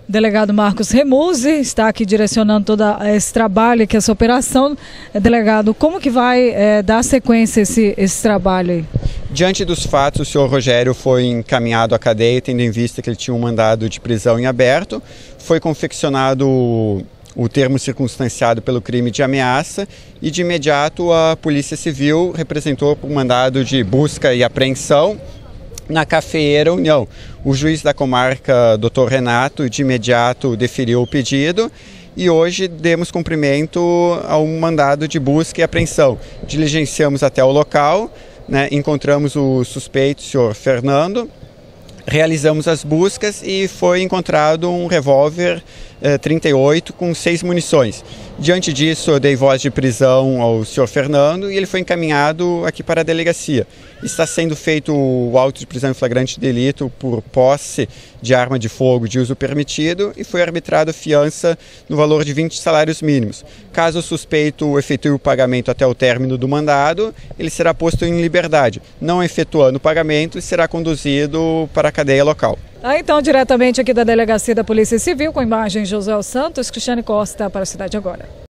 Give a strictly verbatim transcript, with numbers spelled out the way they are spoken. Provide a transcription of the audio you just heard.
Delegado Marcos Remuzi está aqui direcionando todo esse trabalho, que essa operação. Delegado, como que vai é, dar sequência esse, esse trabalho aí? Diante dos fatos, o senhor Rogério foi encaminhado à cadeia, tendo em vista que ele tinha um mandado de prisão em aberto. Foi confeccionado o termo circunstanciado pelo crime de ameaça e, de imediato, a Polícia Civil representou por mandado de busca e apreensão na Cafeeira União. O juiz da comarca, doutor Renato, de imediato deferiu o pedido e hoje demos cumprimento ao mandado de busca e apreensão. Diligenciamos até o local, né, encontramos o suspeito, o senhor Fernando, realizamos as buscas e foi encontrado um revólver eh, trinta e oito com seis munições. Diante disso, eu dei voz de prisão ao senhor Fernando e ele foi encaminhado aqui para a delegacia. Está sendo feito o auto de prisão em flagrante de delito por posse de arma de fogo de uso permitido e foi arbitrada fiança no valor de vinte salários mínimos. Caso o suspeito efetue o pagamento até o término do mandado, ele será posto em liberdade. Não efetuando o pagamento, será conduzido para a cadeia local. Ah, então, diretamente aqui da Delegacia da Polícia Civil, com imagens de José Santos, Cristiane Costa para a Cidade Agora.